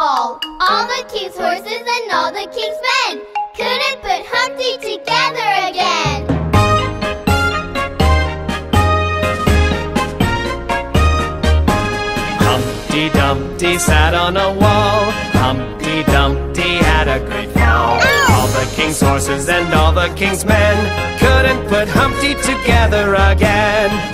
fall. All the king's horses and all the king's men couldn't put Humpty together again. Humpty Dumpty sat on a wall. Humpty Dumpty had a great fall. All the king's horses and all the king's men couldn't put Humpty together again.